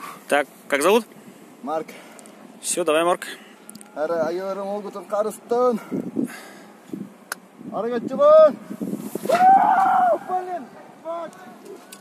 Так, как зовут? Марк. Все, давай, Марк. Айорым олгутун карыстын. Арыга чыбын. Блин,